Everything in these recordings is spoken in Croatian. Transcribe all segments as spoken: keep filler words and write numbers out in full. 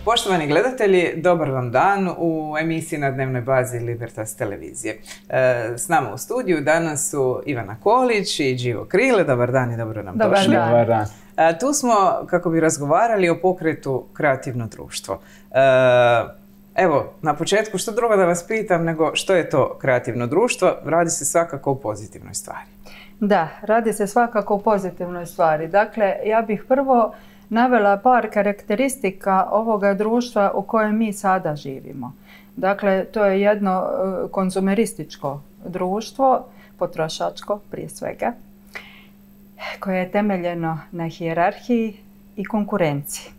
Poštovani gledatelji, dobar vam dan u emisiji na dnevnoj bazi Libertas televizije. S nama u studiju danas su Ivana Kolić i Đivo Krile. Dobar dan i dobro nam dobar došli. Dan. Dobar dan. Tu smo kako bi razgovarali o pokretu Kreativno društvo. Evo, na početku što drugo da vas pitam nego što je to Kreativno društvo? Radi se svakako o pozitivnoj stvari. Da, radi se svakako o pozitivnoj stvari. Dakle, ja bih prvo navela par karakteristika ovoga društva u kojem mi sada živimo. Dakle, to je jedno konzumerističko društvo, potrošačko prije svega, koje je temeljeno na hijerarhiji i konkurenciji.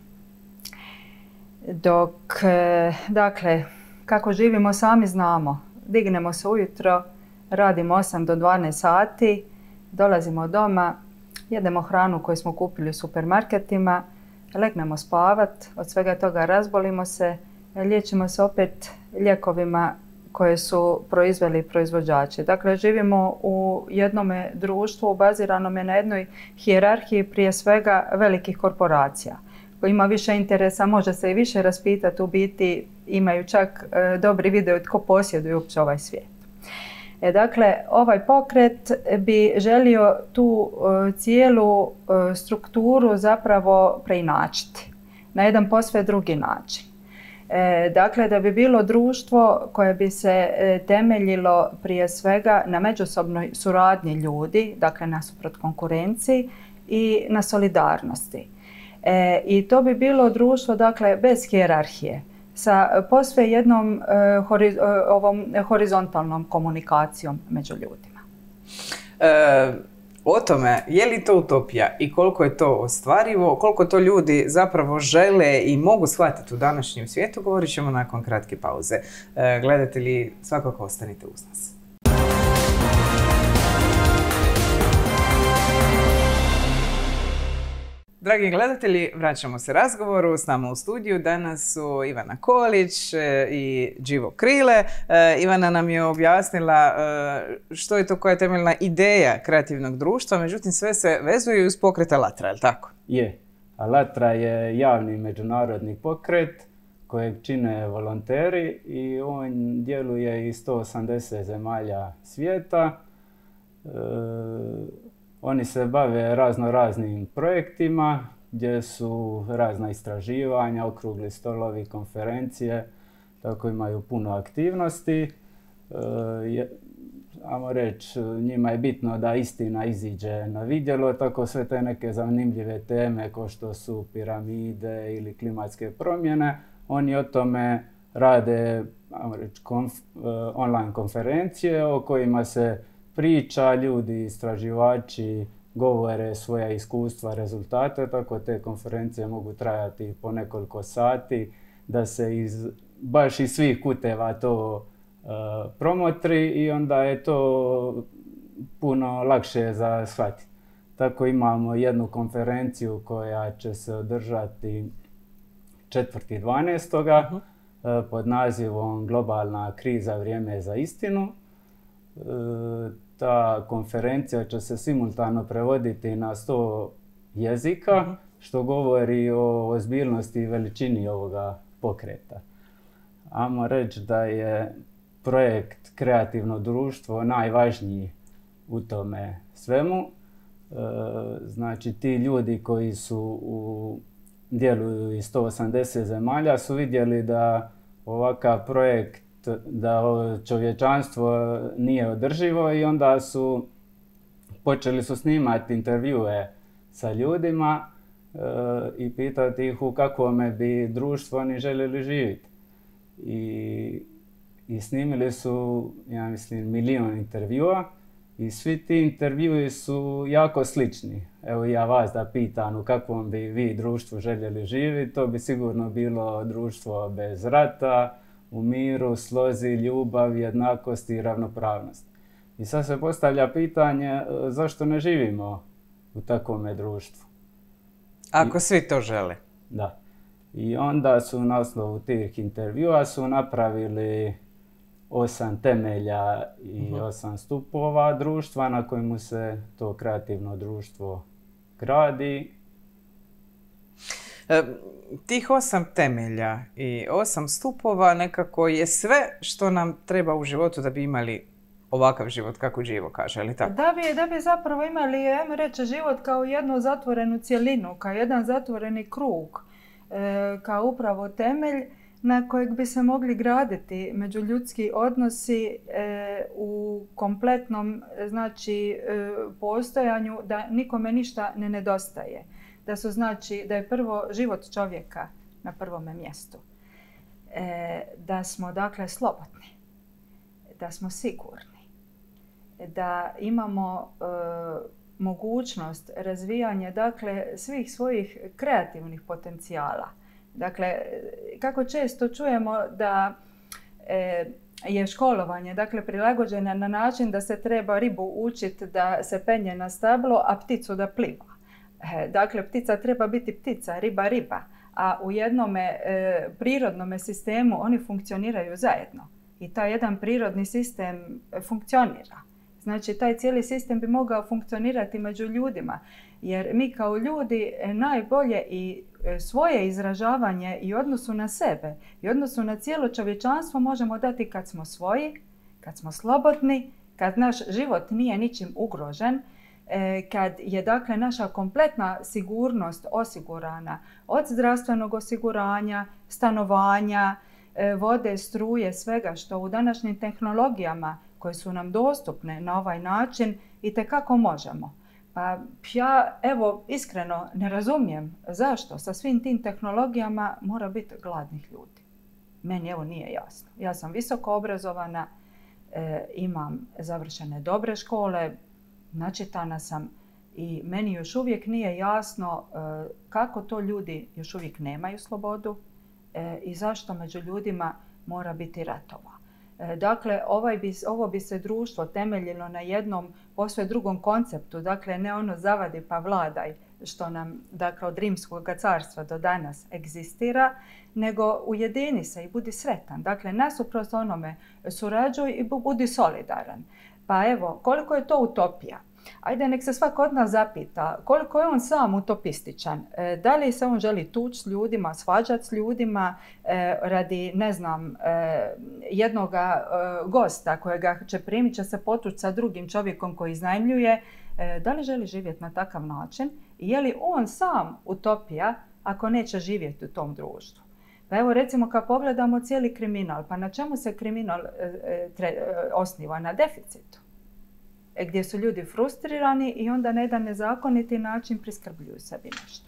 Dok, dakle, kako živimo sami znamo, dignemo se ujutro, radimo osam do dvanaest sati, dolazimo doma, jedemo hranu koju smo kupili u supermarketima, legnemo spavat, od svega toga razbolimo se, liječimo se opet lijekovima koje su proizveli proizvođači. Dakle, živimo u jednom društvu baziranome na jednoj hijerarhiji prije svega velikih korporacija. Ko ima više interesa može se i više raspitati, u biti imaju čak e, dobri video tko posjeduje uopće ovaj svijet. E, dakle, ovaj pokret bi želio tu e, cijelu e, strukturu zapravo preinačiti na jedan posve drugi način. E, dakle, da bi bilo društvo koje bi se e, temeljilo prije svega na međusobnoj suradnji ljudi, dakle nasuprot konkurenciji i na solidarnosti. E, I to bi bilo društvo, dakle, bez hijerarhije, sa posve jednom e, horiz, ovom horizontalnom komunikacijom među ljudima. E, o tome, je li to utopija i koliko je to ostvarivo, koliko to ljudi zapravo žele i mogu shvatiti u današnjem svijetu, govorit ćemo nakon kratke pauze. E, gledatelji, svakako ostanite uz nas. Dragi gledatelji, vraćamo se razgovoru. S nama u studiju danas su Ivana Kolić i Đivo Krile. Ivana nam je objasnila što je to, koja je temeljna ideja kreativnog društva, međutim sve se vezuje uz pokret Alatra, je li tako? Je. Alatra je javni međunarodni pokret kojeg čine volonteri i on djeluje iz sto osamdeset zemalja svijeta. E, Oni se bave razno raznim projektima gdje su razna istraživanja, okrugli stolovi, konferencije, tako imaju puno aktivnosti. E, ajmo reći, njima je bitno da istina iziđe na vidjelo, tako sve te neke zanimljive teme kao što su piramide ili klimatske promjene, oni o tome rade, ajmo reći, konf, online konferencije o kojima se priča, ljudi, istraživači govore svoja iskustva, rezultate, tako te konferencije mogu trajati po nekoliko sati, da se iz, baš iz svih kuteva to uh, promotri i onda je to puno lakše za shvatiti. Tako imamo jednu konferenciju koja će se održati četvrtog dvanaestoga uh-huh. uh, pod nazivom Globalna kriza, vrijeme za istinu. Ta konferencija će se simultano prevoditi na sto jezika, uh-huh. što govori o ozbiljnosti i veličini ovoga pokreta. Ajmo reći da je projekt Kreativno društvo najvažniji u tome svemu. E, znači, ti ljudi koji su u djeluju iz sto osamdeset zemalja su vidjeli da ovakav projekt, da čovječanstvo nije održivo i onda su počeli su snimati intervjue sa ljudima e, i pitati ih u kakvome bi društvu oni željeli živjeti. I, i snimili su, ja mislim, milion intervjua i svi ti intervjui su jako slični. Evo ja vas da pitam u kakvom bi vi društvu željeli živjeti, to bi sigurno bilo društvo bez rata, u miru, slozi, ljubav, jednakost i ravnopravnost. I sad se postavlja pitanje zašto ne živimo u takvome društvu. Ako I, svi to žele. Da. I onda su na osnovu tih intervjua su napravili osam temelja i uh-huh. osam stupova društva na kojemu se to kreativno društvo gradi. Tih osam temelja i osam stupova nekako je sve što nam treba u životu da bi imali ovakav život, kako Đivo kaže, ali tako? Da bi, da bi zapravo imali, ajmo reći, život kao jednu zatvorenu cjelinu, kao jedan zatvoreni krug, e, kao upravo temelj na kojeg bi se mogli graditi međuljudski odnosi e, u kompletnom, znači, e, postojanju, da nikome ništa ne nedostaje. Da su, znači, da je prvo život čovjeka na prvome mjestu. E, da smo, dakle, slobodni, da smo sigurni, da imamo e, mogućnost razvijanja, dakle, svih svojih kreativnih potencijala. Dakle, kako često čujemo da e, je školovanje, dakle, prilagođeno na način da se treba ribu učiti da se penje na stablo, a pticu da pliva. E, dakle, ptica treba biti ptica, riba riba, a u jednome e, prirodnome sistemu oni funkcioniraju zajedno. I taj jedan prirodni sistem funkcionira. Znači, taj cijeli sistem bi mogao funkcionirati među ljudima, jer mi kao ljudi najbolje i svoje izražavanje i odnosu na sebe i odnosu na cijelo čovječanstvo možemo dati kad smo svoji, kad smo slobodni, kad naš život nije ničim ugrožen, kad je, dakle, naša kompletna sigurnost osigurana od zdravstvenog osiguranja, stanovanja, vode, struje, svega što u današnjim tehnologijama koje su nam dostupne na ovaj način itekako možemo. Pa ja, evo, iskreno ne razumijem zašto sa svim tim tehnologijama mora biti gladnih ljudi. Meni, evo, nije jasno. Ja sam visoko obrazovana, e, imam završene dobre škole, načitana sam i meni još uvijek nije jasno e, kako to ljudi još uvijek nemaju slobodu e, i zašto među ljudima mora biti ratova. Dakle, ovaj bi, ovo bi se društvo temeljilo na jednom posve drugom konceptu, dakle ne ono zavadi pa vladaj što nam, dakle, od Rimskog carstva do danas egzistira, nego ujedini se i budi sretan. Dakle, nasuprot onome surađuj i budi solidaran. Pa evo, koliko je to utopija? Ajde, nek se svako od nas zapita koliko je on sam utopističan. E, da li se on želi tući s ljudima, svađati s ljudima e, radi, ne znam, e, jednoga e, gosta kojega će primiti, će se potući sa drugim čovjekom koji iznajmljuje. E, da li želi živjeti na takav način? I je li on sam utopija ako neće živjeti u tom društvu? Pa evo, recimo, kad pogledamo cijeli kriminal, pa na čemu se kriminal e, tre, osniva? Na deficitu. Gdje su ljudi frustrirani i onda na jedan nezakoniti način priskrbljuju sebi nešto.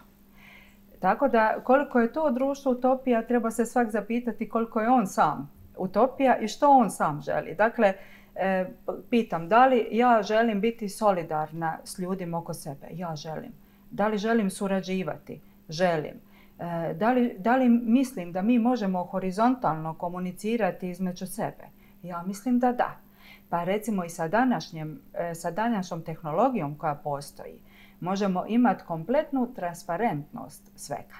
Tako da, koliko je to društvo utopija, treba se svak zapitati koliko je on sam utopija i što on sam želi. Dakle, e, pitam, da li ja želim biti solidarna s ljudima oko sebe? Ja želim. Da li želim surađivati? Želim. E, da li, da li mislim da mi možemo horizontalno komunicirati između sebe? Ja mislim da da. Pa recimo i sa, današnjem, sa današnjom tehnologijom koja postoji, možemo imati kompletnu transparentnost svega.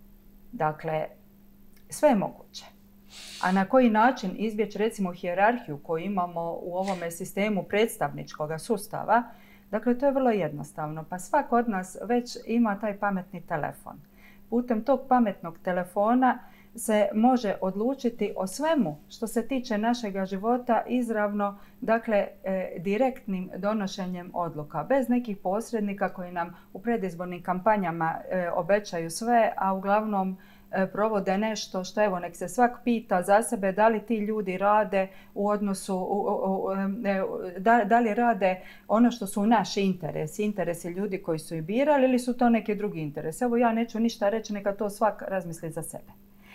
Dakle, sve je moguće. A na koji način izbjeći, recimo, hijerarhiju koju imamo u ovome sistemu predstavničkog sustava, dakle, to je vrlo jednostavno. Pa svak od nas već ima taj pametni telefon. Putem tog pametnog telefona se može odlučiti o svemu što se tiče našega života izravno, dakle, e, direktnim donošenjem odluka, bez nekih posrednika koji nam u predizbornim kampanjama e, obećaju sve, a uglavnom e, provode nešto što, evo, nek se svak pita za sebe da li ti ljudi rade u odnosu, u, u, u, e, da, da li rade ono što su naši interesi, interesi ljudi koji su ih birali, ili su to neki drugi interesi. Evo, ja neću ništa reći, neka to svak razmisli za sebe.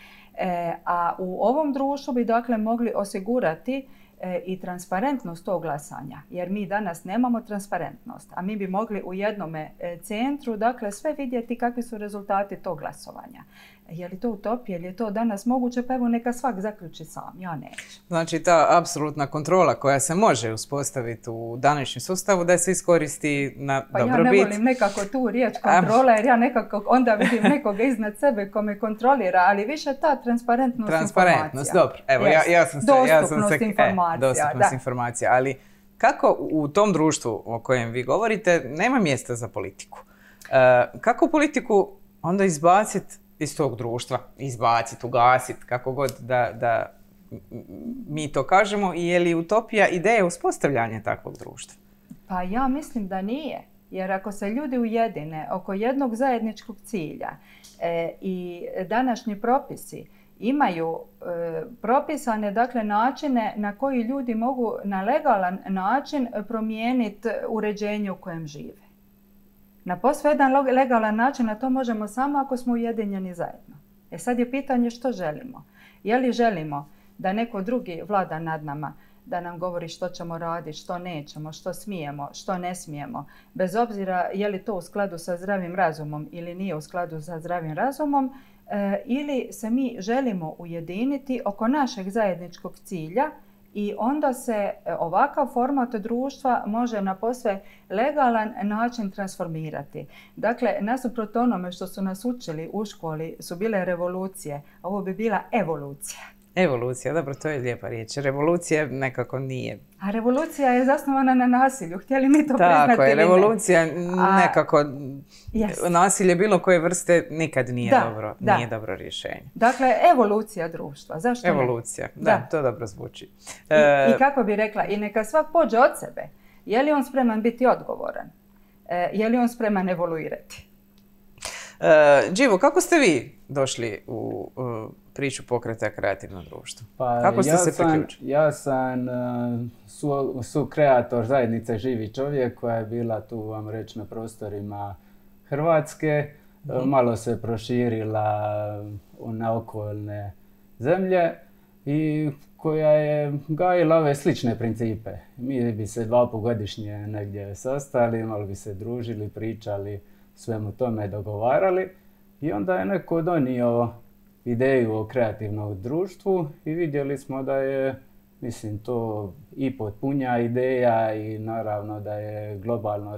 E, a u ovom društvu bi, dakle, mogli osigurati e, i transparentnost tog glasanja, jer mi danas nemamo transparentnost, a mi bi mogli u jednome e, centru, dakle, sve vidjeti kakvi su rezultati tog glasovanja. Je li to utopija, je li to danas moguće? Pa evo, neka svak zaključi sam, ja neću. Znači, ta apsolutna kontrola koja se može uspostaviti u današnjem sustavu, da se iskoristi na pa dobrobit. Pa ja ne volim nekako tu riječ kontrola, jer ja nekako onda vidim nekoga iznad sebe ko me kontrolira, ali više ta transparentnost, transparentnost, informacija. dobro. Evo, ja, ja sam se... Dostupnost ja sam se, informacija. E, dostupnost da. informacija, ali kako u tom društvu o kojem vi govorite nema mjesta za politiku? E, kako politiku onda izbaciti iz tog društva izbaciti, ugasiti, kako god da, da mi to kažemo, i je li utopija ideja uspostavljanja takvog društva? Pa ja mislim da nije. Jer ako se ljudi ujedine oko jednog zajedničkog cilja e, i današnji propisi imaju e, propisane dakle, načine na koji ljudi mogu na legalan način promijeniti uređenje u kojem žive. Na posve jedan legalan način, a to možemo samo ako smo ujedinjeni zajedno. E sad je pitanje što želimo. Je li želimo da neko drugi vlada nad nama, da nam govori što ćemo raditi, što nećemo, što smijemo, što ne smijemo, bez obzira je li to u skladu sa zdravim razumom ili nije u skladu sa zdravim razumom, e, ili se mi želimo ujediniti oko našeg zajedničkog cilja i onda se ovakav format društva može na posve legalan način transformirati. Dakle, nasuprot onome što su nas učili u školi su bile revolucije, ovo bi bila evolucija. Evolucija, dobro, to je lijepa riječ. Revolucija nekako nije. A revolucija je zasnovana na nasilju, htjeli mi to priznati ili ne. Tako je, revolucija nekako, yes. nasilje bilo koje vrste nikad nije, da, dobro, da. nije dobro rješenje. Dakle, evolucija društva, zašto ne? Evolucija, da, da, to dobro zvuči. I, e... I kako bi rekla, i neka svak pođe od sebe. Je li on spreman biti odgovoran? E, je li on spreman evoluirati? Đivo, kako ste vi došli u uh, priču pokreta Kreativno društvo? Pa, kako ste ja se priključili? Ja sam uh, su, su kreator zajednice Živi čovjek koja je bila tu, vam reći, na prostorima Hrvatske. Mm-hmm. Uh, malo se proširila na okolne zemlje i koja je gajila ove slične principe. Mi bi se dva put godišnje negdje sastali, malo bi se družili, pričali, svemu tome dogovarali i onda je neko donio ideju o kreativnom društvu i vidjeli smo da je, mislim, to i potpunja ideja i naravno da je globalno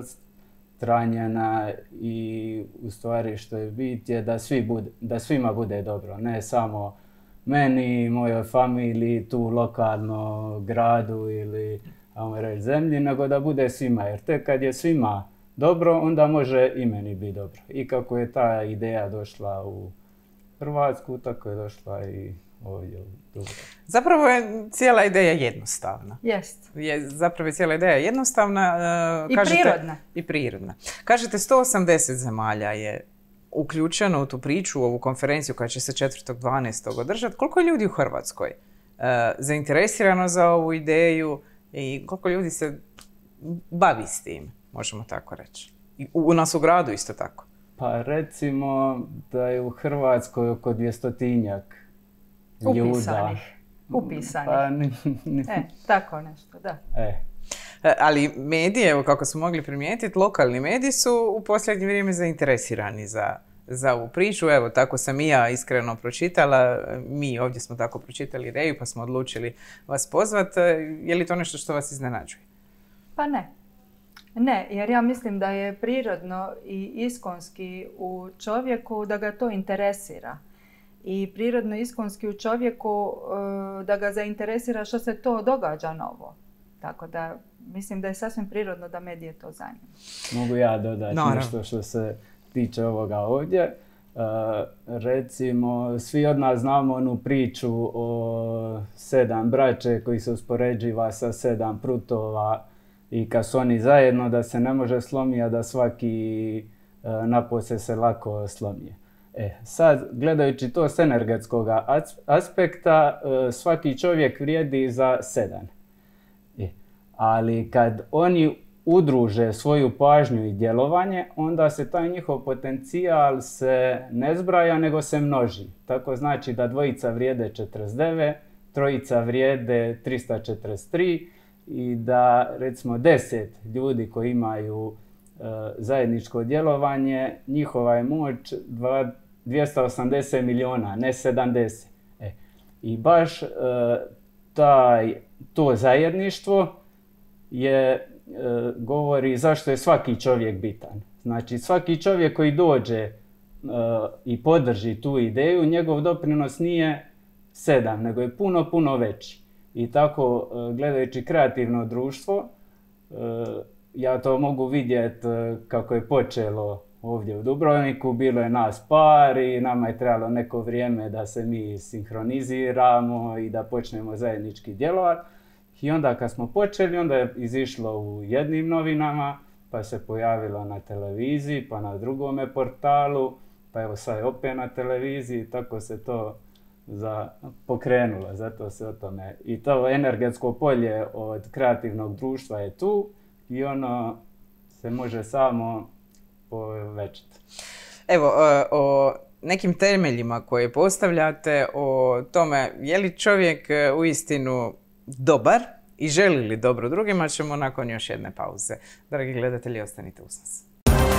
rasprostranjena i u stvari što je bit je da, svi bude, da svima bude dobro, ne samo meni, mojoj familiji, tu lokalno gradu ili ajmo reći zemlji, nego da bude svima, jer tek kad je svima dobro, onda može i meni biti dobro. I kako je ta ideja došla u Hrvatsku, tako je došla i ovdje u Dubrovnik. Zapravo je cijela ideja jednostavna. Jest. Je zapravo je cijela ideja jednostavna. Uh, I kažete, prirodna. I prirodna. Kažete, sto osamdeset zemalja je uključeno u tu priču, u ovu konferenciju koja će se četvrtog dvanaestog održati. Koliko je ljudi u Hrvatskoj uh, zainteresirano za ovu ideju i koliko ljudi se bavi s tim? Možemo tako reći. I u nas u gradu isto tako. Pa recimo da je u Hrvatskoj oko dvjestotinjak ljuda. Upisanih. Upisanih. Pa, ni, ni. E, tako nešto, da. E. Ali medije, evo kako smo mogli primijetiti, lokalni mediji su u posljednje vrijeme zainteresirani za, za ovu priču. Evo, tako sam i ja iskreno pročitala. Mi ovdje smo tako pročitali ideju pa smo odlučili vas pozvati. Je li to nešto što vas iznenađuje? Pa ne. Ne, jer ja mislim da je prirodno i iskonski u čovjeku da ga to interesira. I prirodno iskonski u čovjeku da ga zainteresira što se to događa novo. Tako da mislim da je sasvim prirodno da medije to zanima. Mogu ja dodati Naravno. nešto što se tiče ovoga ovdje. Uh, recimo, svi od nas znamo onu priču o sedam braće koji se uspoređiva sa sedam prutova i kad su oni zajedno da se ne može slomiti, a da svaki uh, napose se lako slomije. E, sad, gledajući to s energetskog aspekta, uh, svaki čovjek vrijedi za sedam. E, ali kad oni udruže svoju pažnju i djelovanje, onda se taj njihov potencijal se ne zbraja, nego se množi. Tako znači da dvojica vrijede četrdeset devet, trojica vrijede tristo četrdeset tri i da recimo deset ljudi koji imaju e, zajedničko djelovanje, njihova je moć dvjesto osamdeset milijuna, ne sedamdeset. E, I baš e, taj, to zajedništvo je govori zašto je svaki čovjek bitan. Znači svaki čovjek koji dođe uh, i podrži tu ideju, njegov doprinos nije sedam, nego je puno, puno veći. I tako uh, gledajući kreativno društvo, uh, ja to mogu vidjeti uh, kako je počelo ovdje u Dubrovniku, bilo je nas par i nama je trebalo neko vrijeme da se mi sinhroniziramo i da počnemo zajednički djelovati. I onda kad smo počeli, onda je izišlo u jednim novinama, pa se pojavilo na televiziji, pa na drugome portalu, pa evo sad je opet na televiziji, tako se to za, pokrenulo, zato se o tome. I to energetsko polje od kreativnog društva je tu i ono se može samo povećati. Evo, o nekim temeljima koje postavljate, o tome je li čovjek uistinu dobar i želi li dobro drugima, ćemo nakon još jedne pauze. Dragi gledatelji, ostanite uz nas.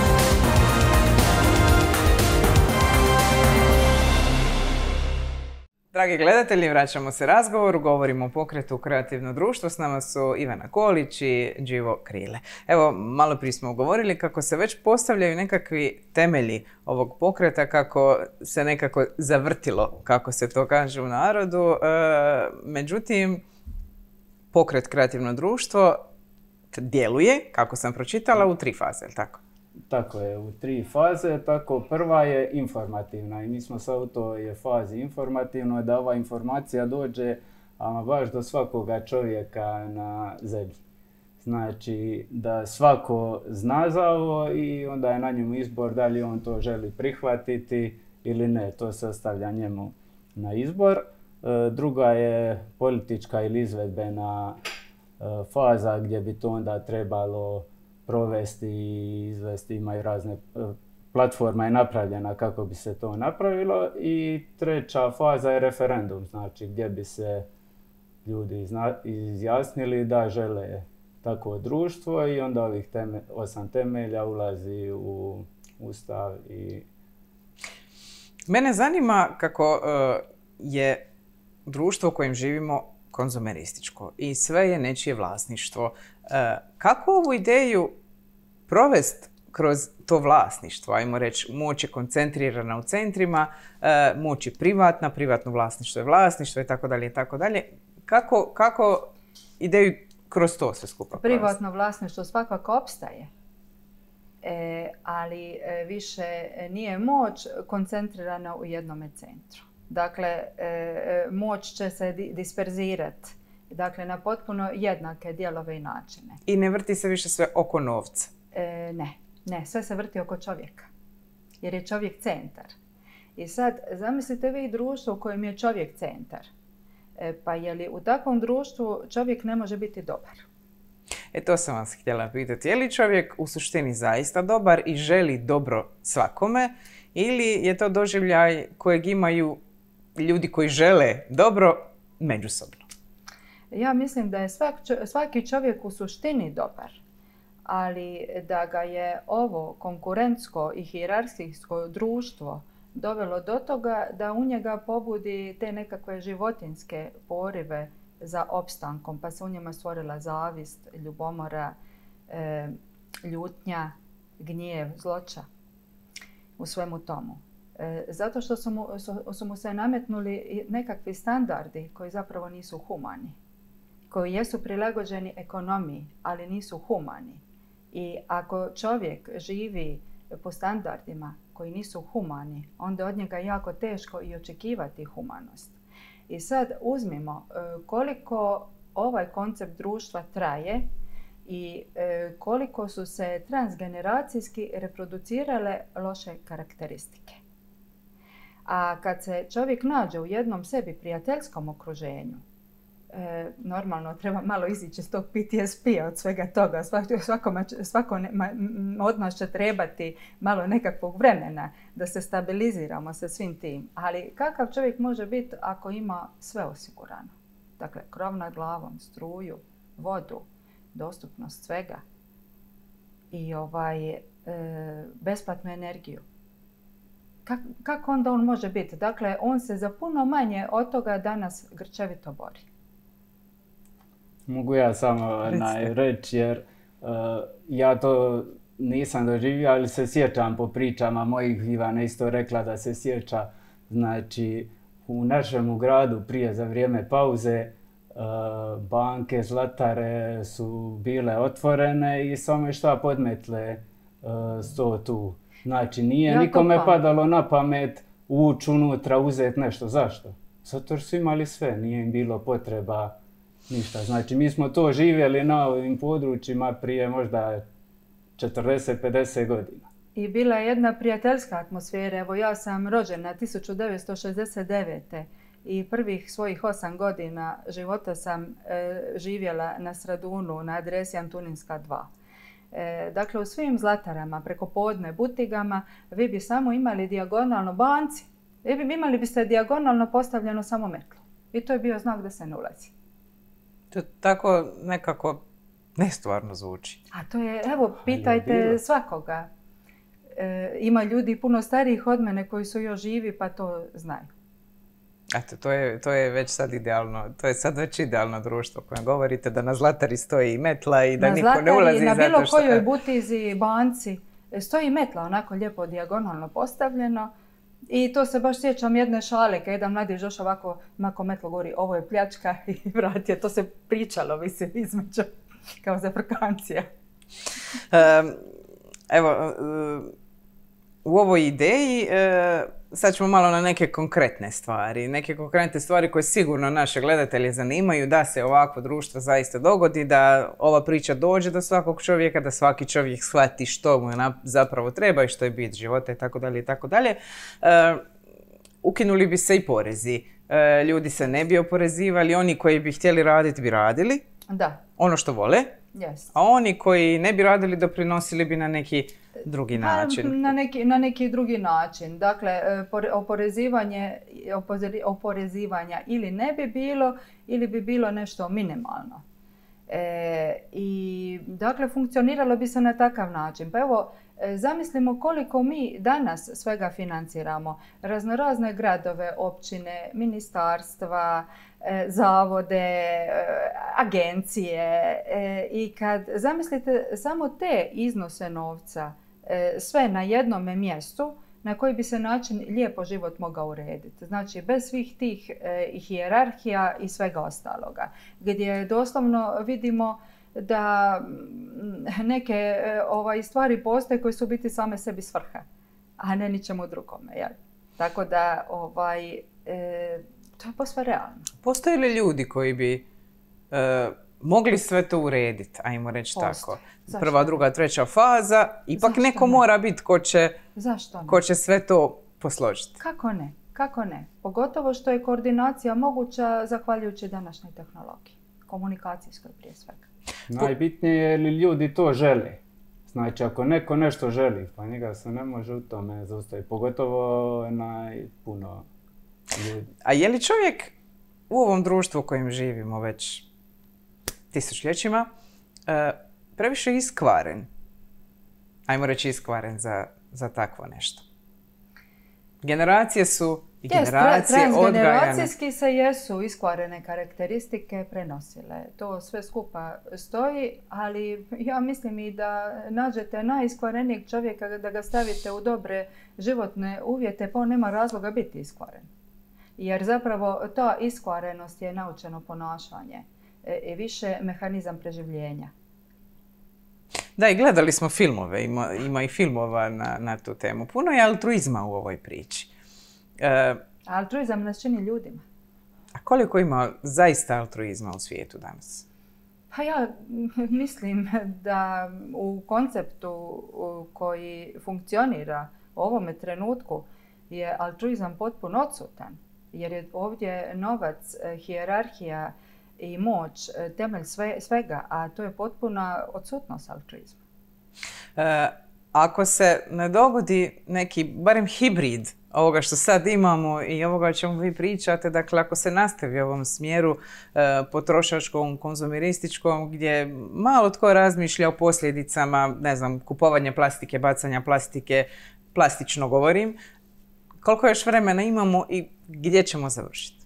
Dragi gledatelji, vraćamo se razgovoru, govorimo o pokretu Kreativno društvo. S nama su Ivana Kolić i Đivo Krile. Evo, malo prije smo govorili kako se već postavljaju nekakvi temelji ovog pokreta, kako se nekako zavrtilo, kako se to kaže u narodu. E, međutim, pokret Kreativno društvo djeluje, kako sam pročitala, u tri faze, je li tako? Tako je, u tri faze. Tako prva je informativna i mi smo sad u toj fazi informativno da ova informacija dođe ama baš do svakoga čovjeka na zemlji. Znači da svako zna za ovo i onda je na njemu izbor da li on to želi prihvatiti ili ne. To se ostavlja njemu na izbor. Druga je politička ili izvedbena faza gdje bi to onda trebalo provesti i izvesti, imaju razne platforma je napravljena kako bi se to napravilo. I treća faza je referendum, znači gdje bi se ljudi izjasnili da žele takvo društvo i onda ovih teme, osam temelja ulazi u Ustav. I mene zanima kako uh, je društvo u kojem živimo konzumerističko i sve je nečije vlasništvo. Uh, kako ovu ideju provesti kroz to vlasništvo? Ajmo reći, moć je koncentrirana u centrima, uh, moć je privatna, privatno vlasništvo je vlasništvo i tako dalje i tako dalje. Kako, kako ideju kroz to sve skupa provesti? Privatno vlasništvo svakako opstaje, e, ali e, više nije moć koncentrirana u jednome centru. Dakle, e, moć će se disperzirati, dakle, na potpuno jednake dijelove i načine. I ne vrti se više sve oko novca? E, ne, ne, sve se vrti oko čovjeka, jer je čovjek centar. I sad, zamislite vi društvo u kojem je čovjek centar. E, pa je li u takvom društvu čovjek ne može biti dobar? E, to sam vas htjela pitati. Je li čovjek u suštini zaista dobar i želi dobro svakome, ili je to doživljaj kojeg imaju ljudi koji žele dobro međusobno? Ja mislim da je svak, svaki čovjek u suštini dobar, ali da ga je ovo konkurentsko i hijerarhijsko društvo dovelo do toga da u njega pobudi te nekakve životinjske porive za opstankom, pa se u njima stvorila zavist, ljubomora, e, ljutnja, gnjev, zloća u svemu tomu. E, zato što su mu, su, su mu se nametnuli nekakvi standardi koji zapravo nisu humani, koji jesu prilagođeni ekonomiji, ali nisu humani. I ako čovjek živi po standardima koji nisu humani, onda od njega jako teško i očekivati humanost. I sad uzmimo koliko ovaj koncept društva traje i koliko su se transgeneracijski reproducirale loše karakteristike. A kad se čovjek nađe u jednom sebi prijateljskom okruženju, E, normalno treba malo izići iz tog P T S P-a od svega toga. Svako, svako, svako ne, od nas će trebati malo nekakvog vremena da se stabiliziramo sa svim tim. Ali kakav čovjek može biti ako ima sve osigurano? Dakle, krov nad glavom, struju, vodu, dostupnost svega i ovaj, e, besplatnu energiju. Kak, kako onda on može biti? Dakle, on se za puno manje od toga danas grčevito bori. Mogu ja samo reći jer uh, ja to nisam doživio, ali se sjećam po pričama mojih. Ivana isto rekla da se sjeća. Znači, u našem gradu prije za vrijeme pauze uh, banke, zlatare su bile otvorene i samo je šta podmetle uh, sto tu. Znači, nije Ja to nikome pamtim. padalo na pamet ući unutra, uzeti nešto. Zašto? Zato jer su imali sve, nije im bilo potreba ništa. Znači, mi smo to živjeli na ovim područjima prije možda četrdeset pedeset godina. I bila je jedna prijateljska atmosfera. Evo, ja sam rođena tisuću devetsto šezdeset devete i prvih svojih osam godina života sam e, živjela na Stradunu na adresi Antuninska dva. E, dakle, u svim zlatarama, preko podne, butigama, vi bi samo imali dijagonalno banci. Vi bi imali biste dijagonalno postavljeno samo metlo. I to je bio znak da se ne ulazi. To tako nekako nestvarno zvuči. A to je, evo, pitajte bilo. svakoga. E, ima ljudi puno starijih od mene koji su još živi pa to znaju. Eto, to je, to je već sad idealno, to je sad već idealno društvo kojem govorite da na Zlatari stoji i metla i da Na niko ne Zlatari, ulazi na bilo zato što... kojoj butizi, banci, stoji metla onako lijepo dijagonalno postavljeno. I to se baš sjećam jedne šale, kad jedan mladić došao ovako, mako metlo govori, ovo je pljačka i vratio. To se pričalo, mislim, između, kao za frkancija. Um, evo, uh, u ovoj ideji uh, sad ćemo malo na neke konkretne stvari. Neke konkretne stvari koje sigurno naše gledatelje zanimaju da se ovakvo društvo zaista dogodi, da ova priča dođe do svakog čovjeka, da svaki čovjek shvati što mu zapravo treba i što je bit života i tako dalje i tako dalje. Uh, ukinuli bi se i porezi. Uh, ljudi se ne bi oporezivali, oni koji bi htjeli raditi bi radili. Da. Ono što vole. Yes. A oni koji ne bi radili doprinosili bi na neki drugi način. Na neki, na neki drugi način. Dakle, oporezivanje, oporezivanja ili ne bi bilo, ili bi bilo nešto minimalno. E, I dakle, funkcioniralo bi se na takav način. Pa evo, zamislimo koliko mi danas svega financiramo. Raznorazne gradove, općine, ministarstva, zavode, agencije. I kad zamislite samo te iznose novca, sve na jednome mjestu, na koji bi se način lijepo život mogao urediti. Znači, bez svih tih hijerarhija i svega ostaloga. Gdje doslovno vidimo da neke ovaj, stvari postoje koje su biti same sebi svrha, a ne ničemu drugome. Jel? Tako da, ovaj, e, to je posve realno. Postoje li ljudi koji bi e, mogli sve to urediti, ajmo reći Postoje. tako? Zašto Prva, ne? druga, treća faza, ipak Zašto neko ne? mora biti ko će, Zašto ne? ko će sve to posložiti. Kako ne? Kako ne? Pogotovo što je koordinacija moguća zahvaljujući današnjoj tehnologiji. Komunikacijskoj prije svega. Najbitnije je li ljudi to žele. Znači, ako neko nešto želi, pa njega se ne može u tome zaustaviti. Pogotovo najpuno ljudi. A je li čovjek u ovom društvu u kojem živimo već tisućljećima e, previše iskvaren? Ajmo reći iskvaren za, za takvo nešto. Generacije su i generacije Yes, odgajane. transgeneracijski se jesu iskvarene karakteristike prenosile. To sve skupa stoji, ali ja mislim i da nađete najiskvarenijeg čovjeka, da ga stavite u dobre životne uvjete, pa on nema razloga biti iskvaren. Jer zapravo ta iskvarenost je naučeno ponašanje i više mehanizam preživljenja. Da, i gledali smo filmove, ima, ima i filmova na, na tu temu. Puno je altruizma u ovoj priči. E, Altruizam nas čini ljudima. a koliko ima zaista altruizma u svijetu danas? Pa ja mislim da u konceptu koji funkcionira u ovome trenutku je altruizam potpuno odsutan. Jer je ovdje novac, hijerarhija i moć temelj sve, svega, a to je potpuna odsutnost altruizma. E, ako se ne dogodi neki, barem hibrid ovoga što sad imamo i ovoga o čemu vi pričate, dakle ako se nastavi u ovom smjeru e, potrošačkom, konzumerističkom, gdje malo tko razmišlja o posljedicama, ne znam, kupovanja plastike, bacanja plastike, plastično govorim, koliko još vremena imamo i gdje ćemo završiti?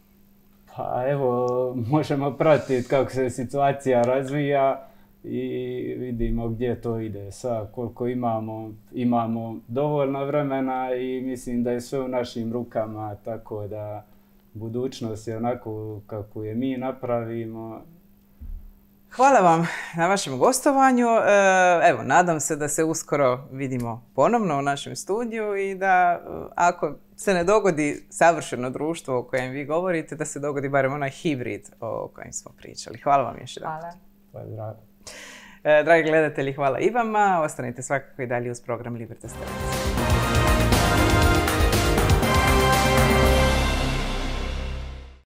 Pa evo, možemo pratiti kako se situacija razvija i vidimo gdje to ide. Sad koliko imamo, imamo dovoljno vremena i mislim da je sve u našim rukama, tako da budućnost je onako kako je mi napravimo. Hvala vam na vašem gostovanju. Evo, nadam se da se uskoro vidimo ponovno u našem studiju i da ako se ne dogodi savršeno društvo o kojem vi govorite, da se dogodi barem onaj hibrid o kojem smo pričali. Hvala vam još jedan. Hvala. Dragi gledatelji, hvala i vama. Ostanite svakako i dalje uz program Libertas televizije.